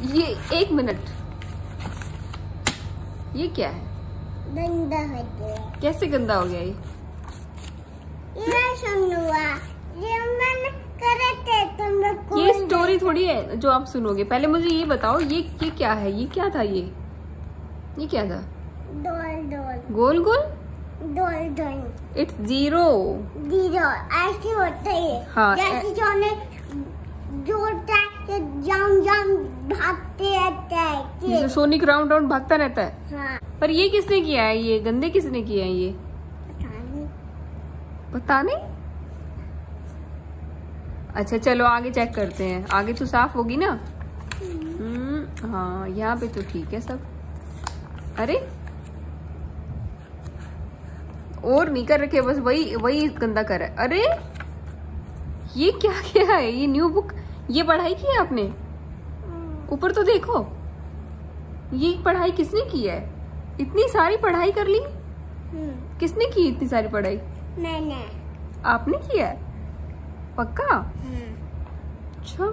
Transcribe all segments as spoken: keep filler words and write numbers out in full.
ये एक मिनट, ये क्या है? गंदा हो गया। कैसे गंदा हो गया ये? ये सुनुआ, ये मैंने करे थे तुम लोग। ये स्टोरी थोड़ी है जो आप सुनोगे। पहले मुझे ये बताओ, ये ये क्या है? ये क्या था? ये ये क्या था? डोल डोल गोल गोल डोल डोल। It's zero. जीरो ऐसे होता है। हाँ, जैसे जो ने जोड़ता है, जाम जाम भागते रहते हैं। जैसे सोनिक राउंड राउंड भागता रहता है। हाँ। पर ये किसने किया है? ये गंदे किसने किया है? ये पता नहीं। पता नहीं। अच्छा चलो आगे चेक करते हैं। आगे तो साफ होगी ना। हम्म, हाँ यहाँ पे तो ठीक है सब। अरे और नहीं कर रखे, बस वही वही गंदा कर है। अरे ये क्या किया है? ये न्यू बुक, ये पढ़ाई की है आपने? ऊपर तो देखो, ये पढ़ाई किसने की है? इतनी सारी पढ़ाई कर ली? किसने की इतनी सारी पढ़ाई? मैंने। आपने किया है? पक्का? अच्छा,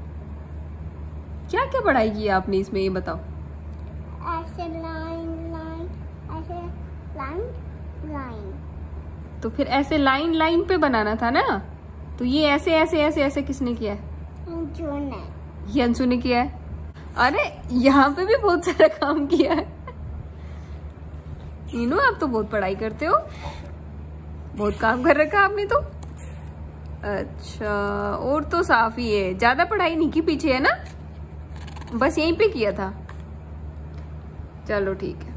क्या क्या पढ़ाई की है आपने इसमें, ये बताओ। ऐसे लाइन लाइन, ऐसे लाइन लाइन। तो फिर ऐसे लाइन लाइन पे बनाना था ना। तो ये ऐसे ऐसे ऐसे ऐसे किसने किया है? जो ने। ये अंशु ने किया है। अरे यहाँ पे भी बहुत सारा काम किया है। मीनू आप तो बहुत पढ़ाई करते हो, बहुत काम कर रखा आपने तो। अच्छा, और तो साफ ही है, ज्यादा पढ़ाई नहीं की पीछे, है ना? बस यहीं पे किया था। चलो ठीक है।